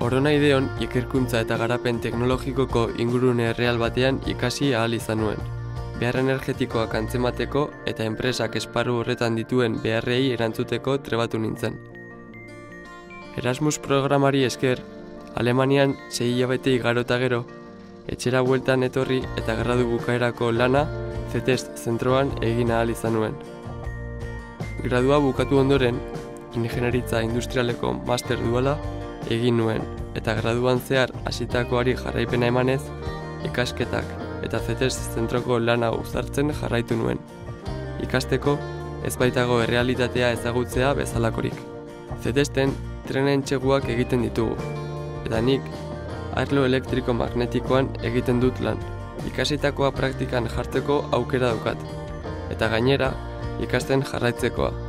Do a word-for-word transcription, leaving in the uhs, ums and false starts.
Oronaideon ikerkuntza eta garapen teknologikoko ingurune erreal batean ikasi ahal izan nuen. Behar energetikoak antzemateko eta enpresak esparru horretan dituen beharrei erantzuteko trebatu nintzen. Erasmus programari esker, Alemanian sei hilabete igaro eta gero, etxera bueltan etorri eta gradu bukaerako lana CETEST zentroan egin ahal izan nuen. Gradua bukatu ondoren, ingenieritza industrialeko master duala egin nuen, eta graduan zehar hasitakoari jarraipena emanez, ikasketak eta CETEST zentroko lana uzartzen jarraitu nuen. Ikasteko, ez baitago errealitatea ezagutzea bezalakorik. CETESTen trenen txeguak egiten ditugu, eta nik arlo elektriko magnetikoan egiten dut lan. Ikasitakoa praktikan jartzeko aukera daukat, eta gainera ikasten jarraitzekoa.